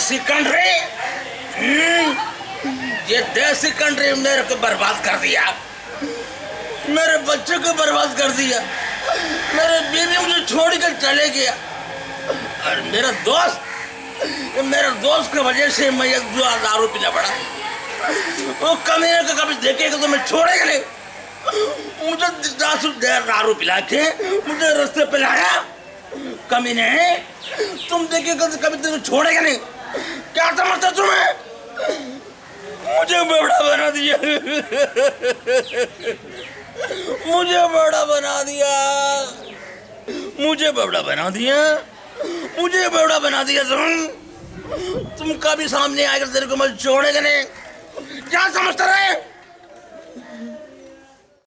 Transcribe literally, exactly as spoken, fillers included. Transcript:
देसी कंट्री, ये देसी कंट्री मेरे को बर्बाद कर दिया, मेरे बच्चे को बर्बाद कर दिया, मेरे बीवी मुझे छोड़ कर चले गया। और मेरा दोस्त मेरे दोस्त की वजह से मैं एक दो दारू पीना पड़ा। वो कमीने को कभी देखेगा तो मैं छोड़ेगा नहीं। मुझे दारू पिला के मुझे रास्ते पे लाया। कमीने तुम देखेगा तो कभी तुम छोड़ेगा नहीं। क्या समझता तुम्हें? मुझे बड़ा बना दिया, मुझे बड़ा बना दिया, मुझे बड़ा बना दिया, मुझे बड़ा बना दिया। तुम तुम कभी सामने आएगा तेरे को मैं छोड़ेगा नहीं। क्या समझता रहे?